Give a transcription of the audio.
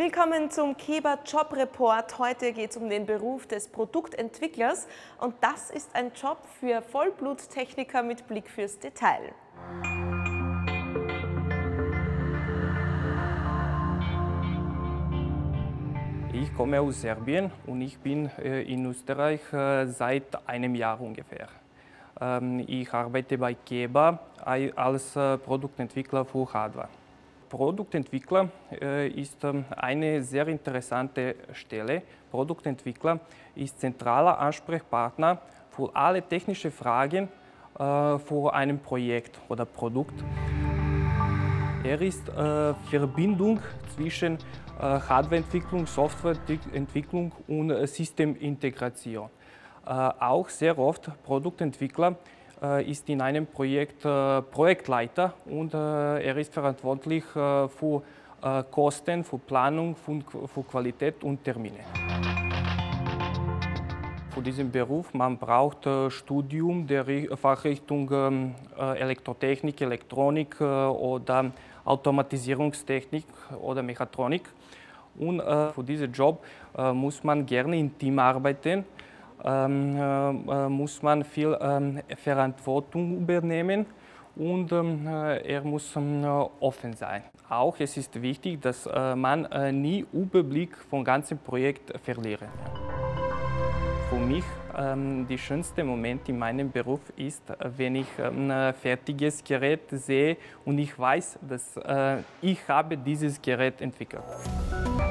Willkommen zum KEBA Job Report. Heute geht es um den Beruf des Produktentwicklers und das ist ein Job für Vollbluttechniker mit Blick fürs Detail. Ich komme aus Serbien und ich bin in Österreich seit einem Jahr ungefähr. Ich arbeite bei KEBA als Produktentwickler für Hardware. Produktentwickler ist eine sehr interessante Stelle. Produktentwickler ist zentraler Ansprechpartner für alle technischen Fragen für ein Projekt oder Produkt. Er ist Verbindung zwischen Hardwareentwicklung, Softwareentwicklung und Systemintegration. Auch sehr oft Produktentwickler ist in einem Projekt Projektleiter und er ist verantwortlich für Kosten, für Planung, für Qualität und Termine. Für diesen Beruf man braucht Studium der Fachrichtung Elektrotechnik, Elektronik oder Automatisierungstechnik oder Mechatronik. Und für diesen Job muss man gerne im Team arbeiten, muss man viel Verantwortung übernehmen und er muss offen sein. Auch es ist wichtig, dass man nie Überblick vom ganzen Projekt verliert. Für mich der schönste Moment in meinem Beruf ist, wenn ich ein fertiges Gerät sehe und ich weiß, dass ich habe dieses Gerät entwickelt habe.